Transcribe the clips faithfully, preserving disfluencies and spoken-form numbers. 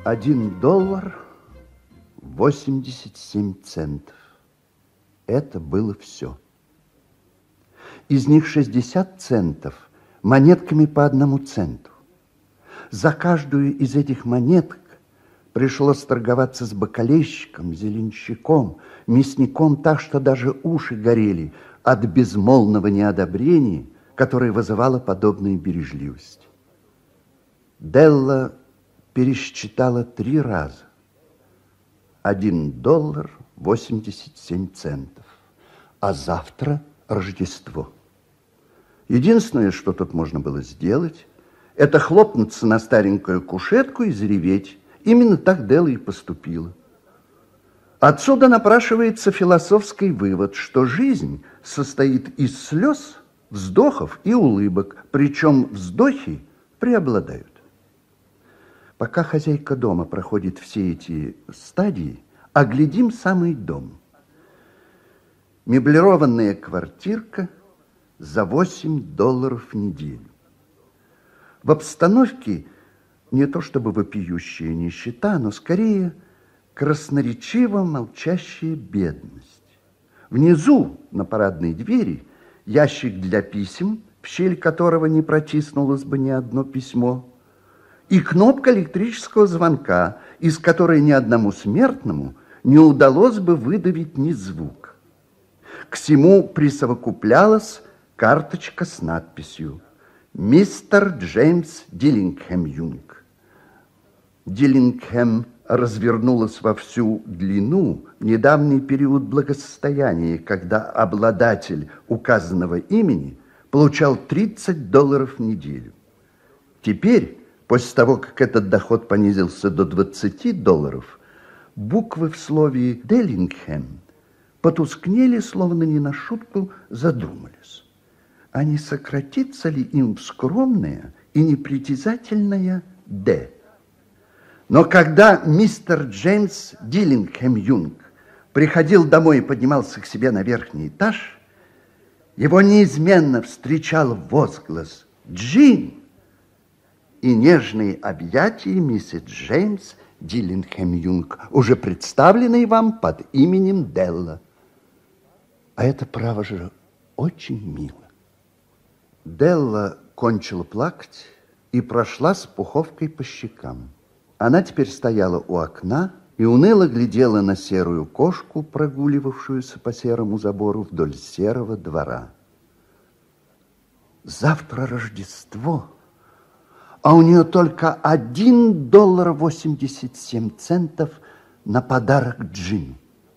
Один доллар восемьдесят семь центов. Это было все. Из них шестьдесят центов монетками по одному центу. За каждую из этих монеток пришлось торговаться с бакалейщиком, зеленщиком, мясником так, что даже уши горели от безмолвного неодобрения, которое вызывало подобную бережливость. Делла пересчитала три раза. Один доллар восемьдесят семь центов. А завтра Рождество. Единственное, что тут можно было сделать, это хлопнуться на старенькую кушетку и зареветь. Именно так Делла и поступила. Отсюда напрашивается философский вывод, что жизнь состоит из слез, вздохов и улыбок, причем вздохи преобладают. Пока хозяйка дома проходит все эти стадии, оглядим самый дом. Меблированная квартирка за восемь долларов в неделю. В обстановке не то чтобы вопиющая нищета, но скорее красноречиво молчащая бедность. Внизу, на парадной двери, ящик для писем, в щель которого не протиснулось бы ни одно письмо, и кнопка электрического звонка, из которой ни одному смертному не удалось бы выдавить ни звук. К всему присовокуплялась карточка с надписью «Мистер Джеймс Диллингхэм-Юнг». Диллингхэм развернулась во всю длину в недавний период благосостояния, когда обладатель указанного имени получал тридцать долларов в неделю. Теперь, после того, как этот доход понизился до двадцати долларов, буквы в слове «Диллингхэм» потускнели, словно не на шутку задумались. А не сократится ли им в скромное и непритязательное «Д»? Но когда мистер Джеймс Диллингхэм-Юнг приходил домой и поднимался к себе на верхний этаж, его неизменно встречал возглас «Джин!» и нежные объятия миссис Джеймс Диллингхэм-Юнг, уже представленной вам под именем Делла. А это, право же, очень мило. Делла кончила плакать и прошла с пуховкой по щекам. Она теперь стояла у окна и уныло глядела на серую кошку, прогуливавшуюся по серому забору вдоль серого двора. Завтра Рождество, а у нее только один доллар восемьдесят семь центов на подарок Джиму.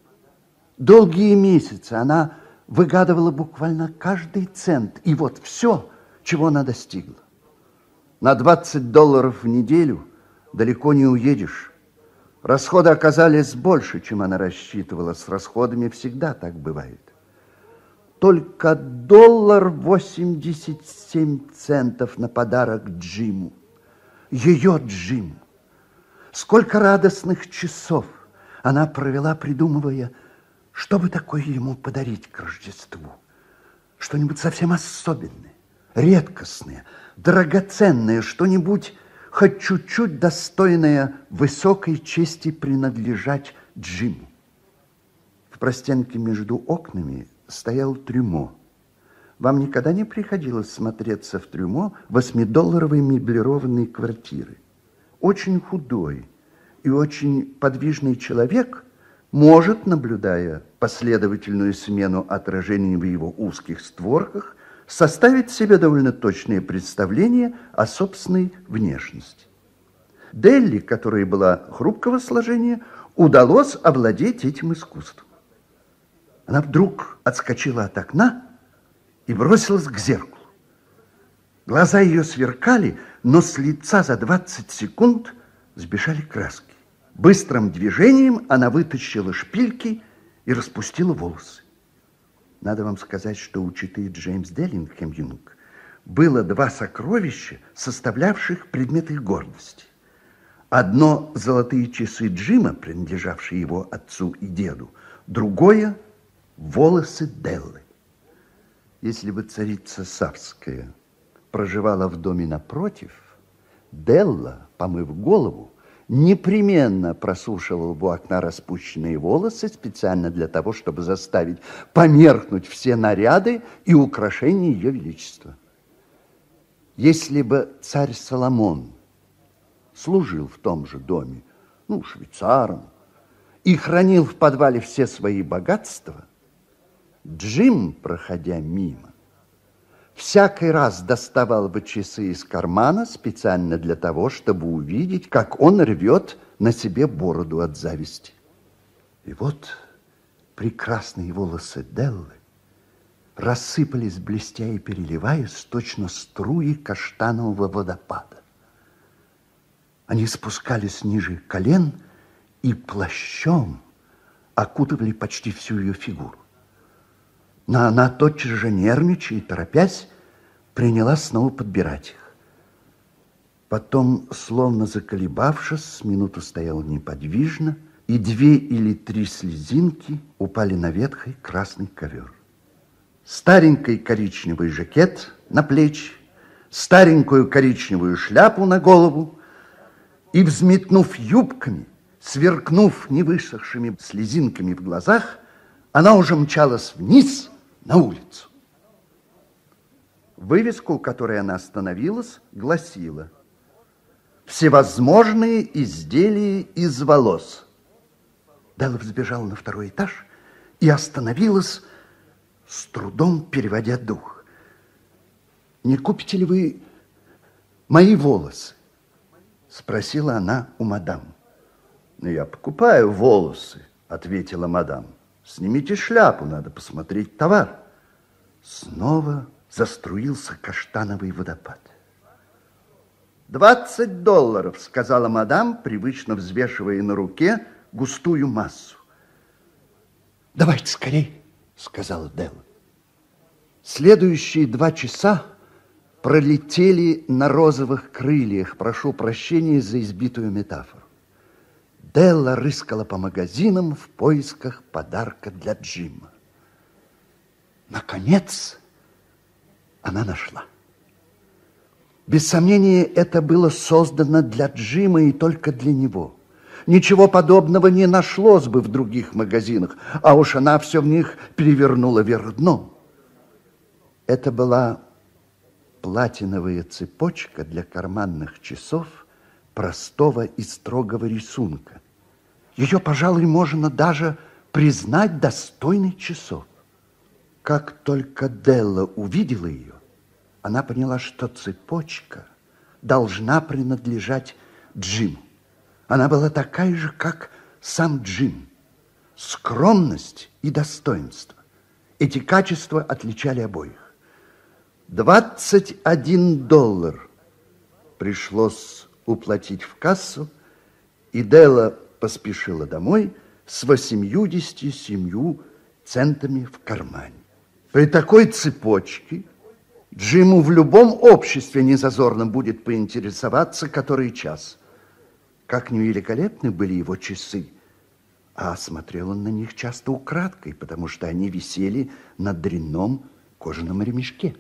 Долгие месяцы она выгадывала буквально каждый цент, и вот все, чего она достигла. На двадцать долларов в неделю далеко не уедешь. Расходы оказались больше, чем она рассчитывала. С расходами всегда так бывает. Только доллар восемьдесят семь центов на подарок Джиму. Ее Джиму. Сколько радостных часов она провела, придумывая, что бы такое ему подарить к Рождеству. Что-нибудь совсем особенное, редкостное, драгоценное, что-нибудь хоть чуть-чуть достойное высокой чести принадлежать Джиму. В простенке между окнами стоял трюмо. Вам никогда не приходилось смотреться в трюмо восьмидолларовой меблированной квартиры? Очень худой и очень подвижный человек может, наблюдая последовательную смену отражений в его узких створках, составить себе довольно точное представление о собственной внешности. Делли, которая была хрупкого сложения, удалось овладеть этим искусством. Она вдруг отскочила от окна и бросилась к зеркалу. Глаза ее сверкали, но с лица за двадцать секунд сбежали краски. Быстрым движением она вытащила шпильки и распустила волосы. Надо вам сказать, что у читы Джеймс Диллингхэм-Юнг было два сокровища, составлявших предмет их гордости. Одно – золотые часы Джима, принадлежавшие его отцу и деду, другое – волосы Деллы. Если бы царица Савская проживала в доме напротив, Делла, помыв голову, непременно просушивал у окна распущенные волосы специально для того, чтобы заставить померкнуть все наряды и украшения ее величества. Если бы царь Соломон служил в том же доме, ну, швейцаром, и хранил в подвале все свои богатства, Джим, проходя мимо, всякий раз доставал бы часы из кармана специально для того, чтобы увидеть, как он рвет на себе бороду от зависти. И вот прекрасные волосы Деллы рассыпались, блестя и переливаясь, точно струи каштанового водопада. Они спускались ниже колен и плащом окутывали почти всю ее фигуру. Но она, тотчас же нервничая и торопясь, принялась снова подбирать их. Потом, словно заколебавшись, с минуту стояла неподвижно, и две или три слезинки упали на ветхий красный ковер. Старенький коричневый жакет на плечи, старенькую коричневую шляпу на голову, и, взметнув юбками, сверкнув невысохшими слезинками в глазах, она уже мчалась вниз на улицу. Вывеска, у которой она остановилась, гласила: «Всевозможные изделия из волос». Делла взбежала на второй этаж и остановилась, с трудом переводя дух. «Не купите ли вы мои волосы?» Спросила она у мадам. «Ну, я покупаю волосы», ответила мадам. «Снимите шляпу, надо посмотреть товар». Снова заструился каштановый водопад. «Двадцать долларов», сказала мадам, привычно взвешивая на руке густую массу. «Давайте скорей», сказала Делла. Следующие два часа пролетели на розовых крыльях, прошу прощения за избитую метафору. Делла рыскала по магазинам в поисках подарка для Джима. Наконец, она нашла. Без сомнения, это было создано для Джима и только для него. Ничего подобного не нашлось бы в других магазинах, а уж она все в них перевернула вверх дном. Это была платиновая цепочка для карманных часов простого и строгого рисунка. Ее, пожалуй, можно даже признать достойной часов. Как только Делла увидела ее, она поняла, что цепочка должна принадлежать Джиму. Она была такая же, как сам Джим. Скромность и достоинство. Эти качества отличали обоих. Двадцать один доллар пришлось уплатить в кассу, и Делла поспешила домой с восемьюдесятью семью центами в кармане. При такой цепочке Джиму в любом обществе незазорно будет поинтересоваться, который час. Как невеликолепны были его часы, а смотрел он на них часто украдкой, потому что они висели на дрянном кожаном ремешке.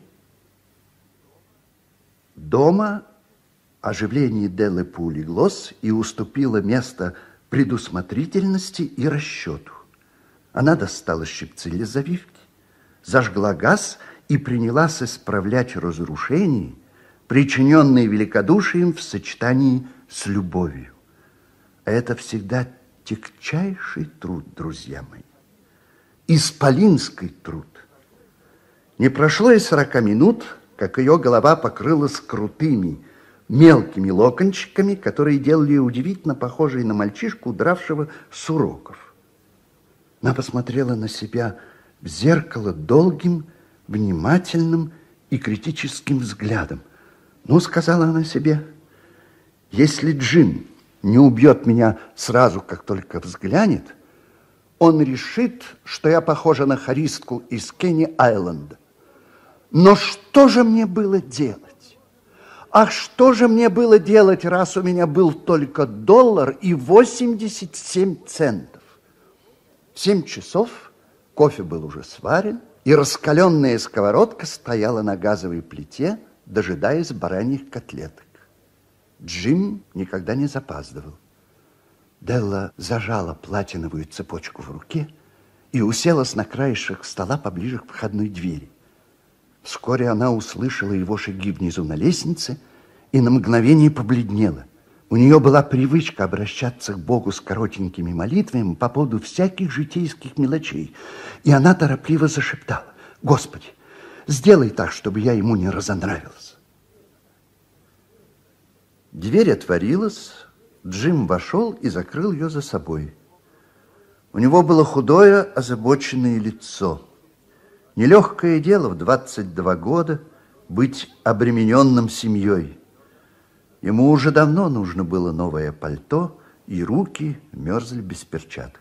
Дома оживление Деллы поулеглось и уступило место предусмотрительности и расчету. Она достала щипцы для завивки, зажгла газ и принялась исправлять разрушения, причиненные великодушием в сочетании с любовью. А это всегда тягчайший труд, друзья мои. Исполинский труд. Не прошло и сорока минут, как ее голова покрылась крутыми, мелкими локончиками, которые делали ее удивительно похожей на мальчишку, удравшего с уроков. Она посмотрела на себя в зеркало долгим, внимательным и критическим взглядом. «Ну, — сказала она себе, — если Джим не убьет меня сразу, как только взглянет, он решит, что я похожа на хористку из Кенни-Айленда. Но что же мне было делать? Ах, что же мне было делать, раз у меня был только доллар и восемьдесят семь центов? В семь часов кофе был уже сварен, и раскаленная сковородка стояла на газовой плите, дожидаясь бараньих котлеток. Джим никогда не запаздывал. Делла зажала платиновую цепочку в руке и уселась на краешек стола поближе к входной двери. Вскоре она услышала его шаги внизу на лестнице и на мгновение побледнела. У нее была привычка обращаться к Богу с коротенькими молитвами по поводу всяких житейских мелочей, и она торопливо зашептала: «Господи, сделай так, чтобы я ему не разонравилась». Дверь отворилась, Джим вошел и закрыл ее за собой. У него было худое, озабоченное лицо. Нелегкое дело в двадцать два года быть обремененным семьей. Ему уже давно нужно было новое пальто, и руки мерзли без перчаток.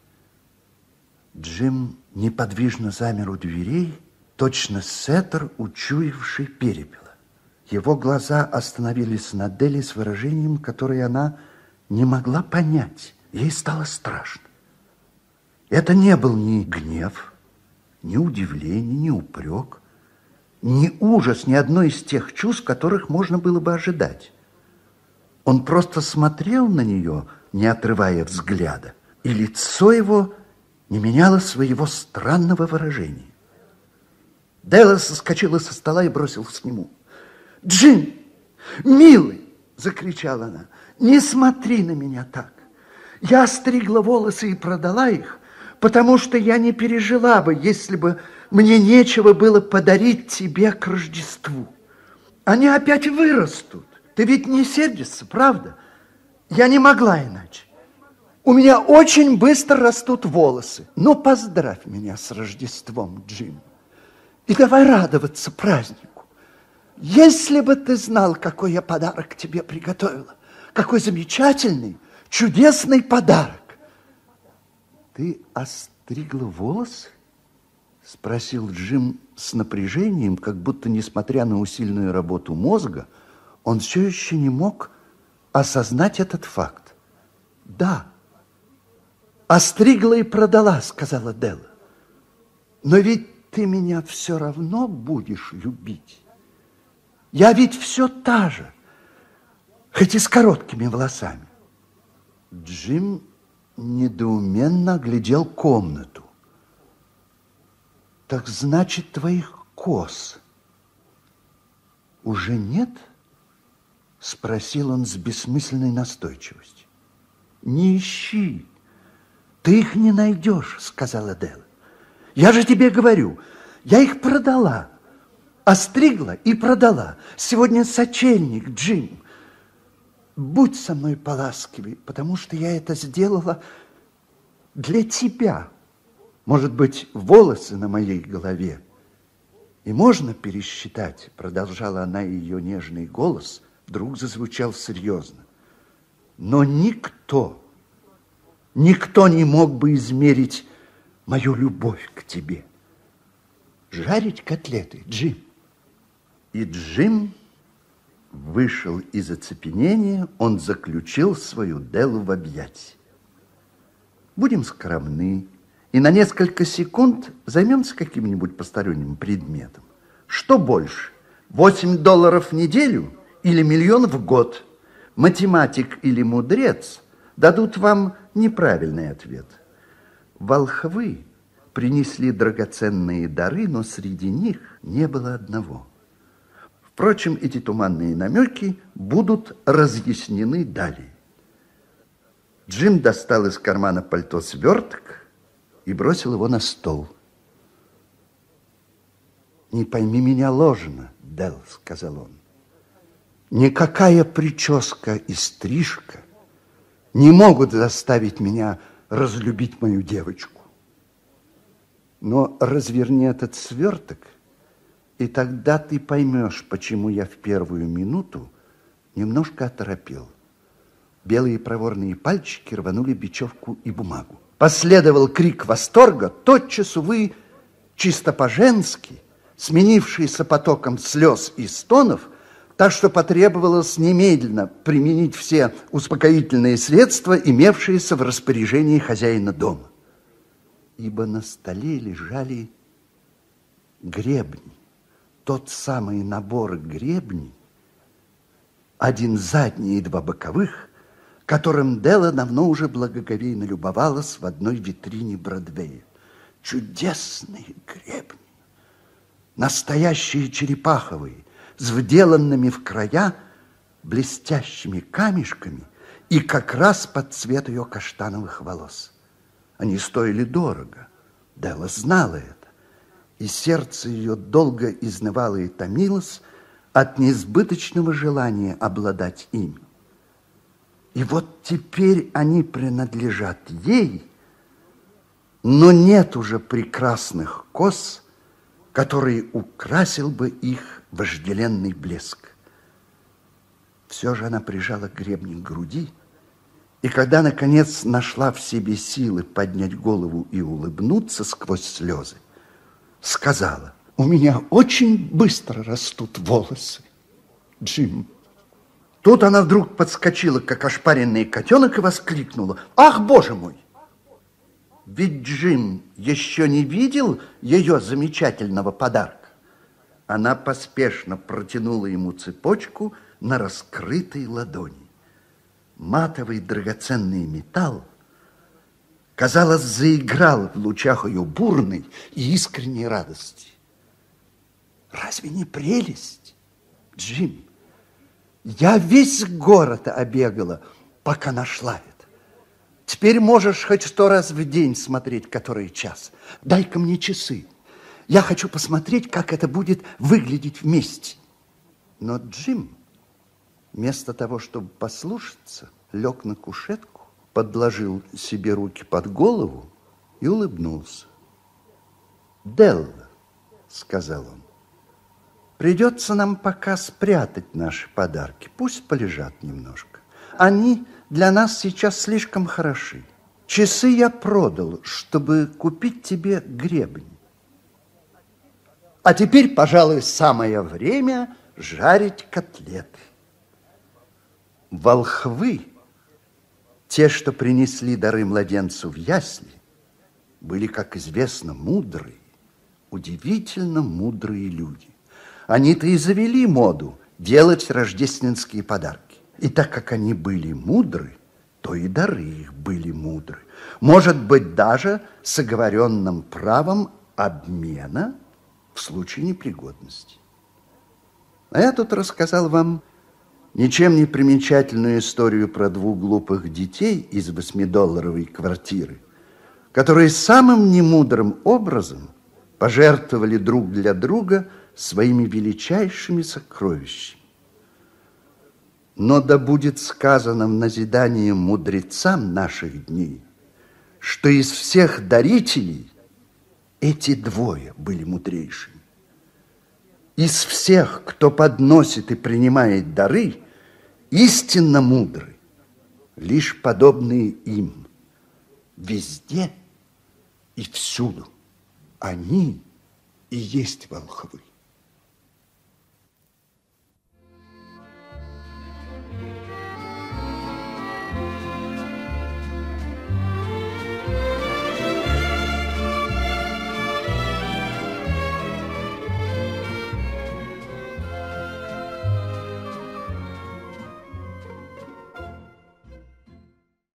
Джим неподвижно замер у дверей, точно сеттер, учуявший перепела. Его глаза остановились на Делле с выражением, которое она не могла понять. Ей стало страшно. Это не был ни гнев, ни удивление, ни упрек, ни ужас, ни одно из тех чувств, которых можно было бы ожидать. Он просто смотрел на нее, не отрывая взгляда, и лицо его не меняло своего странного выражения. Делла соскочила со стола и бросилась к нему. «Джим, милый!» – закричала она. «Не смотри на меня так. Я стригла волосы и продала их, потому что я не пережила бы, если бы мне нечего было подарить тебе к Рождеству. Они опять вырастут. Ты ведь не сердишься, правда? Я не могла иначе. У меня очень быстро растут волосы. Но поздравь меня с Рождеством, Джим. И давай радоваться празднику. Если бы ты знал, какой я подарок тебе приготовила. Какой замечательный, чудесный подарок. Ты остригла волосы? Спросил Джим с напряжением, как будто, несмотря на усиленную работу мозга, он все еще не мог осознать этот факт. «Да, остригла и продала», — сказала Делла. «Но ведь ты меня все равно будешь любить. Я ведь все та же, хоть и с короткими волосами». Джим недоуменно оглядел комнату. «Так значит, твоих кос уже нет?» — спросил он с бессмысленной настойчивостью. «Не ищи, ты их не найдешь», — сказала Делла. «Я же тебе говорю, я их продала, остригла и продала. Сегодня сочельник, Джим. Будь со мной поласкивей, потому что я это сделала для тебя. Может быть, волосы на моей голове и можно пересчитать», — продолжала она, и ее нежный голос вдруг зазвучал серьезно. «Но никто, никто не мог бы измерить мою любовь к тебе. Жарить котлеты, Джим». И Джим вышел из оцепенения, он заключил свою Деллу в объятия. Будем скромны и на несколько секунд займемся каким-нибудь посторонним предметом. Что больше, восемь долларов в неделю или миллион в год? Математик или мудрец дадут вам неправильный ответ. Волхвы принесли драгоценные дары, но среди них не было одного. Впрочем, эти туманные намеки будут разъяснены далее. Джим достал из кармана пальто сверток и бросил его на стол. «Не пойми меня ложно, Делл», — сказал он. «Никакая прическа и стрижка не могут заставить меня разлюбить мою девочку. Но разверни этот сверток, и тогда ты поймешь, почему я в первую минуту немножко оторопел». Белые проворные пальчики рванули бечевку и бумагу. Последовал крик восторга, тотчас, увы, чисто по-женски, сменившийся потоком слез и стонов, так что потребовалось немедленно применить все успокоительные средства, имевшиеся в распоряжении хозяина дома. Ибо на столе лежали гребни, тот самый набор гребней, один задний и два боковых, которым Делла давно уже благоговейно любовалась в одной витрине Бродвея. Чудесные гребни, настоящие черепаховые, с вделанными в края блестящими камешками и как раз под цвет ее каштановых волос. Они стоили дорого. Делла знала это, и сердце ее долго изнывало и томилось от неизбыточного желания обладать ими. И вот теперь они принадлежат ей, но нет уже прекрасных кос, который украсил бы их вожделенный блеск. Все же она прижала гребни к груди, и когда, наконец, нашла в себе силы поднять голову и улыбнуться сквозь слезы, сказала: «У меня очень быстро растут волосы, Джим». Тут она вдруг подскочила, как ошпаренный котенок, и воскликнула: «Ах, Боже мой! Ведь Джим еще не видел ее замечательного подарка». Она поспешно протянула ему цепочку на раскрытой ладони. Матовый драгоценный металл, казалось, заиграл в лучах ее бурной и искренней радости. «Разве не прелесть, Джим? Я весь город обегала, пока нашла это. Теперь можешь хоть сто раз в день смотреть, который час. Дай-ка мне часы. Я хочу посмотреть, как это будет выглядеть вместе». Но Джим, вместо того, чтобы послушаться, лег на кушетку, подложил себе руки под голову и улыбнулся. «Делла», — сказал он, — «придется нам пока спрятать наши подарки. Пусть полежат немножко. Они для нас сейчас слишком хороши. Часы я продал, чтобы купить тебе гребень. А теперь, пожалуй, самое время жарить котлеты». Волхвы, те, что принесли дары младенцу в ясли, были, как известно, мудрые, удивительно мудрые люди. Они-то и завели моду делать рождественские подарки. И так как они были мудры, то и дары их были мудры. Может быть, даже с оговоренным правом обмена в случае непригодности. А я тут рассказал вам ничем не примечательную историю про двух глупых детей из восьмидолларовой квартиры, которые самым немудрым образом пожертвовали друг для друга своими величайшими сокровищами. Но да будет сказано в назидании мудрецам наших дней, что из всех дарителей эти двое были мудрейшими. Из всех, кто подносит и принимает дары, истинно мудры лишь подобные им. Везде и всюду они и есть волхвы.